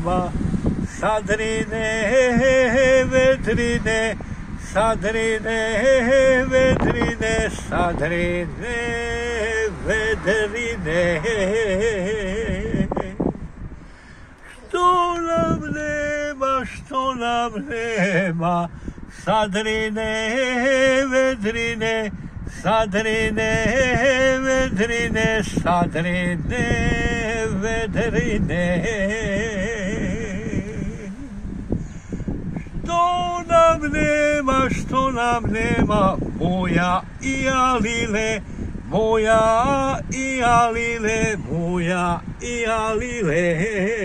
nema, sadrine vedrine, sadrine vedrine, sadrine vedrine. Što nam nema, što nam nema, sadrine vedrine, sadrine vedrine, sadrine vedrine. Što nam nema, moja i alile, moja i alile, moja i alile.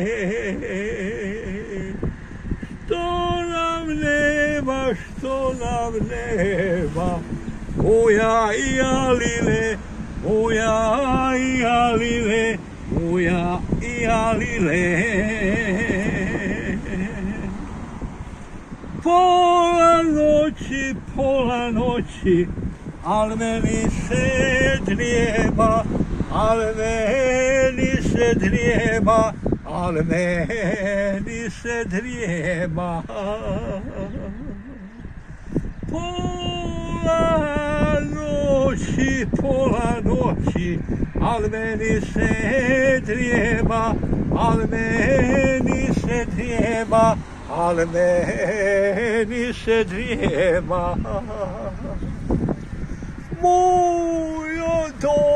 Što nam nema, moja i alile, moja i alile, moja i alile. Pola noći, al meni se drijema, al meni se drijema, al meni se drijema. Pola noći, al meni se drijema, al meni se drijema, al meni se drijema. Mujo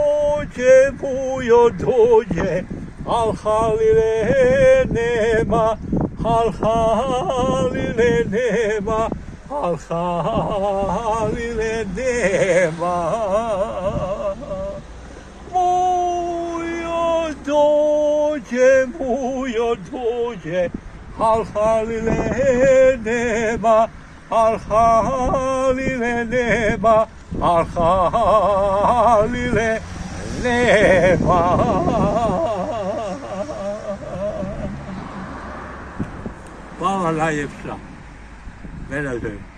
dođe, al halile nema, al halile nema, al halile nema. Mujo dođe, al halile nema, al halile nema, al halile nema. Hvala najljepša. Menadžer.